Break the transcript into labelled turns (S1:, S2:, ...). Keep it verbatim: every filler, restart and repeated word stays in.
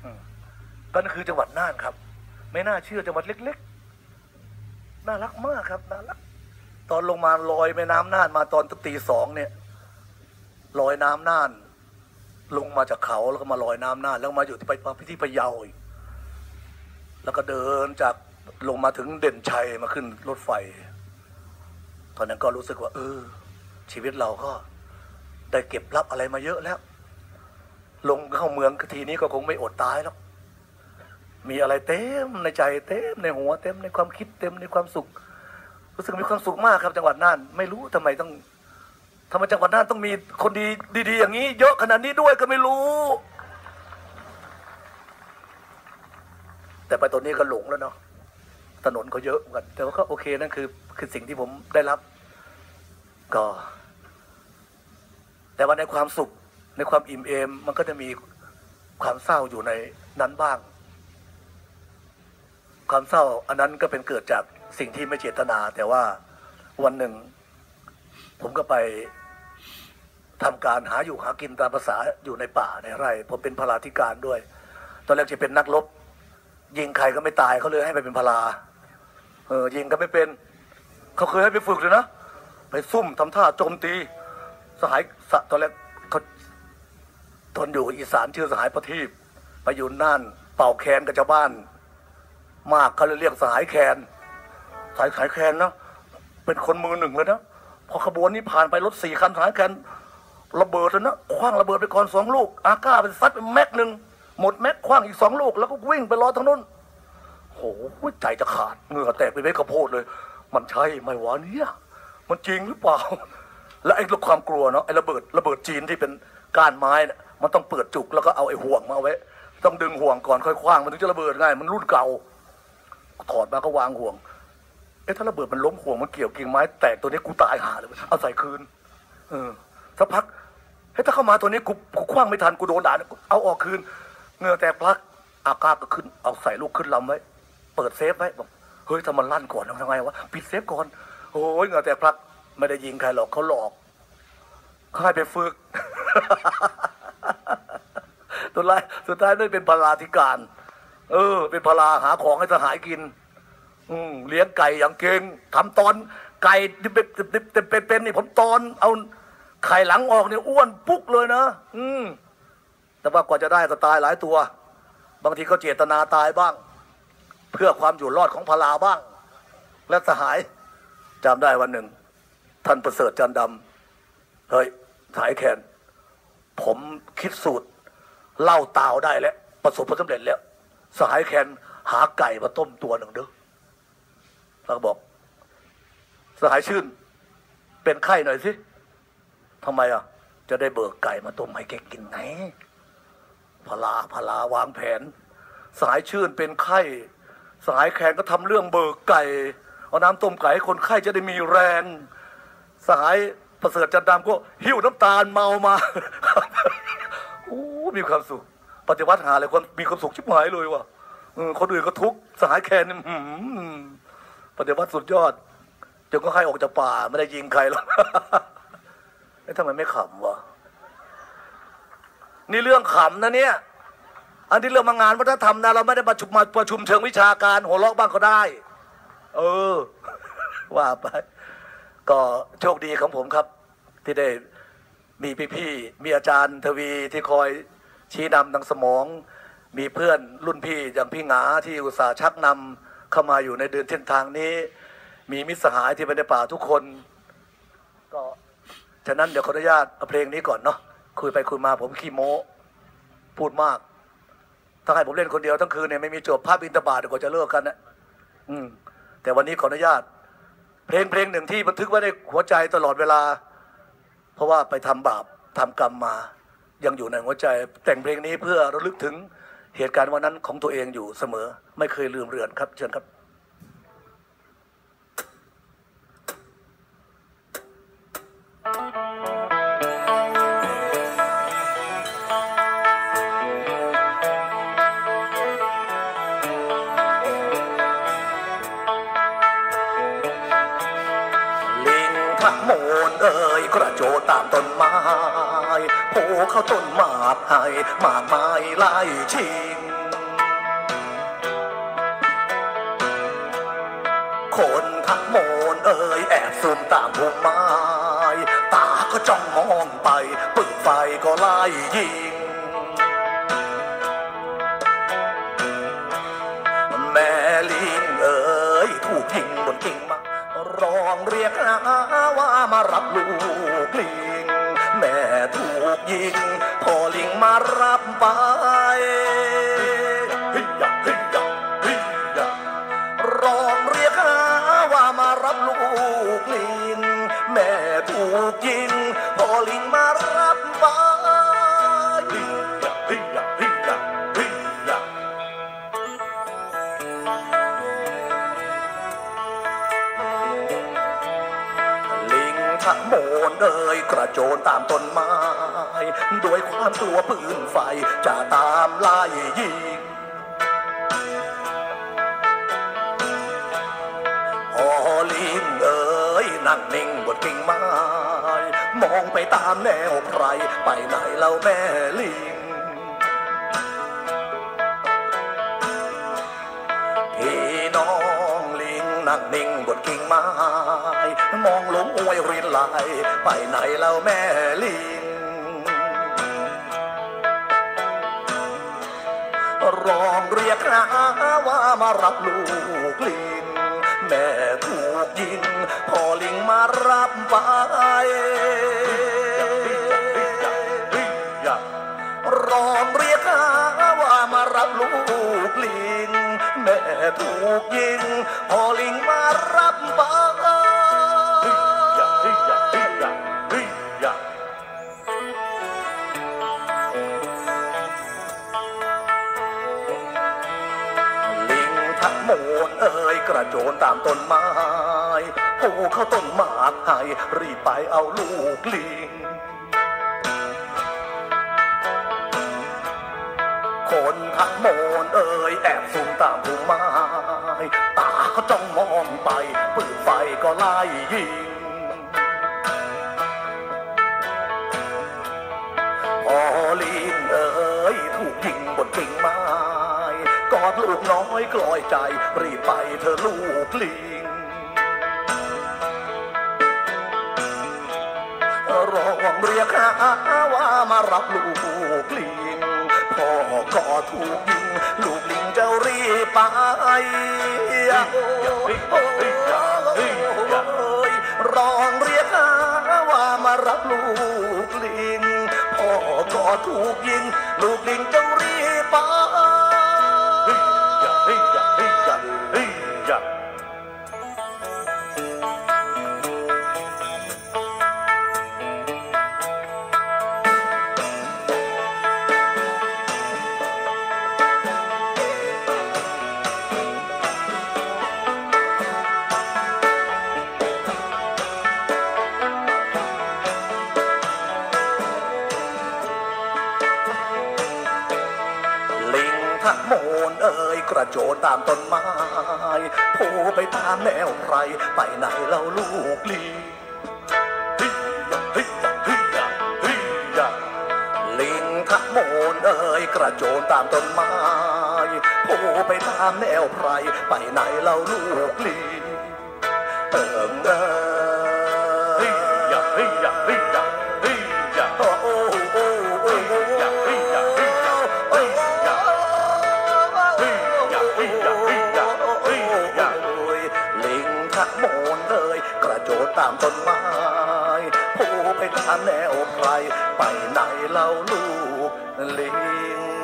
S1: ก็นั่นคือจังหวัดน่านครับไม่น่าเชื่อจังหวัดเล็กๆน่ารักมากครับน่ารักตอนลงมาลอยแม่น้ำน่านมาตอนตีสองเนี่ยลอยน้ำน่านลงมาจากเขาแล้วก็มาลอยน้ำน่านแล้วมาอยู่ที่ไปที่พะเยาอีกแล้วก็เดินจากลงมาถึงเด่นชัยมาขึ้นรถไฟตอนนั้นก็รู้สึกว่าเออชีวิตเราก็ได้เก็บรับอะไรมาเยอะแล้วลงเข้าเมืองทีนี้ก็คงไม่อดตายแล้วมีอะไรเต็มในใจเต็มในหัวเต็มในความคิดเต็มในความสุขรู้สึกมีความสุขมากครับจังหวัดน่านไม่รู้ทำไมต้องทำไมจังหวัดน่านต้องมีคนดีดีๆอย่างนี้เยอะขนาดนี้ด้วยก็ไม่รู้แต่ไปตอนนี้ก็หลงแล้วเนาะถนนก็เยอะเหมือนกันแต่ว่าก็โอเคนั่นคือคือสิ่งที่ผมได้รับก็แต่ว่าในความสุขในความอิ่มเอมมันก็จะมีความเศร้าอยู่ในนั้นบ้างความเศร้าอันนั้นก็เป็นเกิดจากสิ่งที่ไม่เจตนาแต่ว่าวันหนึ่งผมก็ไปทำการหาอยู่หากินตามภาษาอยู่ในป่าในไร่ผมเป็นพลาธิการด้วยตอนแรกจะเป็นนักรบยิงใครก็ไม่ตายเขาเลยให้ไปเป็นพลาเออยิงก็ไม่เป็นเขาเคยให้ไปฝึกเลยนะไปซุ่มทำท่าโจมตีสหายตอนแรกเขาทนอยู่อีสานชื่อสหายประทีปไปอยู่น่านเป่าแคนกับชาวบ้านมากเขาเลยเรียกสหายแคนสายขายแคนนะเป็นคนมือหนึ่งเลยนะพอขบวนนี้ผ่านไปรถสี่คันสหายแคนระเบิดแล้วนะคว้างระเบิดไปก่อนสองลูกอาก้าเป็นซัดเป็นแม็กหนึ่งหมดแม็กคว้างอีกสองลูกแล้วก็วิ่งไปรอทางนู้นโหใจจะขาดเหงื่อแตกไปเม็ดข้าวโพดเลยมันใช่ไหมวะเนี่ยมันจริงหรือเปล่าและไอ้ความกลัวเนาะไอ้ระเบิดระเบิดจีนที่เป็นก้านไม้เนี่ยมันต้องเปิดจุกแล้วก็เอาไอ้ห่วงมาไว้ต้องดึงห่วงก่อนค่อยคว้างมันถึงจะระเบิดง่ายมันรุ่นเก่าถอดมาก็วางห่วงเอ๊ะถ้าระเบิดมันล้มห่วงมันเกี่ยวกิ่งไม้แตกตัวนี้กูตายหาเลยเอาใส่คืนเออสักพักเฮ้ยถ้าเข้ามาตัวนี้กูกูคว้างไม่ทันกูโดนด่าเอาออกคืนเงือแตกพลักอากาศก็ขึ้นเอาใส่ลูกขึ้นลำไว้เปิดเซฟไว้บอกเฮ้ยถ้ามันลั่นก่อนทำไงวะปิดเซฟก่อนโอ้ยเงือแตกพลักไม่ได้ยิงใครหรอกเขาหลอกเขาให้ไปฝึกตัวไรสุดท้ายได้เป็นพลาธิการเออเป็นพลาหาของให้ทหารกินอืมเลี้ยงไก่อย่างเก่งทำตอนไก่เป็นเป็นเป็นนี่ผมตอนเอาไข่หลังออกเนี่ยอ้วนปุ๊กเลยนะอืมแต่ว่ากว่าจะได้ก็ตายหลายตัวบางทีก็เจตนาตายบ้างเพื่อความอยู่รอดของพลาบ้างและสหายจำได้วันหนึ่งท่านประเสริฐจันดำเฮ้ยสายแขนผมคิดสูตรเล่าตาวได้แล้วประสบผลสำเร็จแล้วสหายแขนหาไก่มาต้มตัวหนึ่งเด้อแล้วบอกสหายชื่นเป็นไข้หน่อยสิทำไมอ่ะจะได้เบิกไก่มาต้มให้แกกินไงพลาพลาวางแผนสหายชื่นเป็นไข้สหายแขนก็ทำเรื่องเบิกไก่เอาน้ำต้มไก่ให้คนไข้จะได้มีแรงสหายประเสริฐจันดำก็หิ้วน้ำตาลเมามาโอ้มีความสุขปฏิวัติหาอะไรคนมีความสุขชิบหายเลยว่ะคนอื่นก็ทุกข์สหายแขนปฏิวัติสุดยอดจนก็ใครออกจากป่าไม่ได้ยิงใครหรอกไอ้ทำไมไม่ขำวะนี่เรื่องขำนะเนี่ยอันที่เรื่องมางานวัฒนธรรมนะเราไม่ได้ประชุมมาประชุมเชิงวิชาการหัวเราะบ้างก็ได้เออว่าไปก็โชคดีของผมครับที่ได้มีพี่ๆมีอาจารย์ทวีที่คอยชี้นำทางสมองมีเพื่อนรุ่นพี่อย่างพี่หงาที่อุตส่าห์ชักนำเข้ามาอยู่ในเดินเส้นทางนี้มีมิตรสหายที่ไปในป่าทุกคนก็ฉะนั้นเดี๋ยวขออนุญาตเอาเพลงนี้ก่อนเนาะคุยไปคุยมาผมขี้โม้พูดมากถ้าให้ผมเล่นคนเดียวทั้งคืนเนี่ยไม่มีจบภาพอินทบาทก็จะเลิกกันนะอืมแต่วันนี้ขออนุญาตเพลงเพลงหนึ่งที่บันทึกไว้ในหัวใจตลอดเวลาเพราะว่าไปทำบาปทำกรรมมายังอยู่ในหัวใจแต่งเพลงนี้เพื่อระลึกถึงเหตุการณ์วันนั้นของตัวเองอยู่เสมอไม่เคยลืมเลือนครับเชิญครับโมนเอ่ยกระโจนตามต้นไม้โผล่เข้าต้นหมากให้หมากไม้ไล่ชิงะโมนเอ่ยแอบซูมตามพุ่มไม้ตาก็จ้องมองไปปึกไฟก็ไล่ยิงแม่ลิงเอ่ยถูกยิงบนกิ่งไม้ร้องเรียกหาว่ามารับลูกลิงแม่ถูกยิงพ่อลิงมารับไปฮิยะฮิยะฮิยะร้องเรียกหาว่ามารับลูกลิงแม่ถูกยิงพ่อลิงมารับไปฮิยะฮิยะฮิยะฮิยะขะโมนเอ่ยกระโจนตามต้นไม้ด้วยความกลัวปืนไฟจะตามไล่ยิงพอลิงเอ่ยนั่งนิ่งบนกิ่งไม้มองไปตามแนวไพรไปไหนเล่าแม่ลิงพี่น้องลิงนั่งนิ่งบนกิ่งไม้มองลงอวยรินไหลไปไหนเล่าแม่ลิงร้องเรียกหาว่ามารับลูกลิงแม่ถูกยิงพ่อลิงมารับไปร้องเรียกหาว่ามารับลูกลิงแม่ถูกยิงพ่อลิงมารับไปโมนเอ่ยกระโจนตามต้นไม้โผล่เข้าต้นหมากให้รีบไปเอาลูกลิงคนขะโมนเอ่ยแอบซุ่มตามพุ่มไม้ตาก็จ้องมองไปปืนไฟก็ไล่ยิงพอลิงเอ่ยถูกยิงบนกิ่งไม้กอดลูกน้อยกลอยใจรีบไปเธอลูกลิงร้องเรียกหาว่ามารับลูกลิงพ่อก็ถูกยิงลูกลิงจะรีบไปร้องเรียกหาว่ามารับลูกลิงพ่อก็ถูกยิงลูกลิงจะรีบไปขะโมนเอ่ยกระโจนตามต้นไม้โผล่ไปตามแนวไพรไปไหนเล่าลูกลิงลิงขะโมนเอ่ยกระโจนตามต้นไม้โผล่ไปตามแนวไพรไปไหนเล่าลูกลิงเอิงเอ่ยกระโจนตามต้นไม้โผล่ไปตามแนวไพรไปไหนเล่าลูกลิง